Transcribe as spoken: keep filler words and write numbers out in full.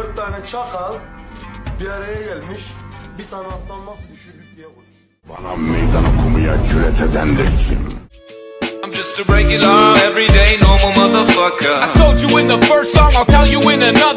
Dört tane çakal bir araya gelmiş. Bir tane aslan nasıl düşürdük diye konuşuyor. Bana meydan okumaya cüret eden de kim? I'm just a regular, everyday, normal motherfucker. I told you in the first song, I'll tell you in another.